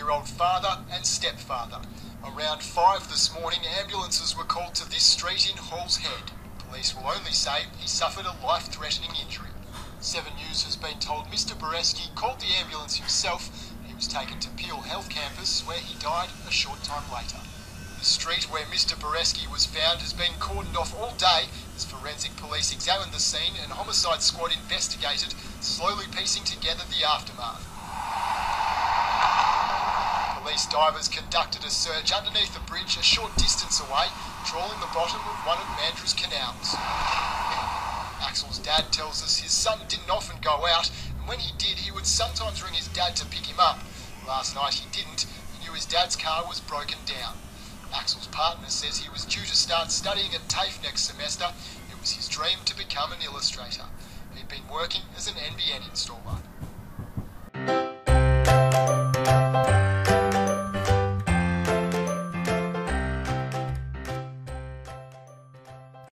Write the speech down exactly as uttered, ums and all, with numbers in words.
eighty-one-year-old father and stepfather. Around five this morning, ambulances were called to this street in Hall's Head. Police will only say he suffered a life-threatening injury. Seven News has been told Mister Boreski called the ambulance himself. He was taken to Peel Health Campus, where he died a short time later. The street where Mister Boreski was found has been cordoned off all day as forensic police examined the scene and homicide squad investigated, slowly piecing together the aftermath. Police divers conducted a search underneath the bridge a short distance away, trawling the bottom of one of Mandurah's canals. Axel's dad tells us his son didn't often go out, and when he did, he would sometimes ring his dad to pick him up. Last night he didn't. He knew his dad's car was broken down. Axel's partner says he was due to start studying at TAFE next semester. It was his dream to become an illustrator. He'd been working as an N B N installer.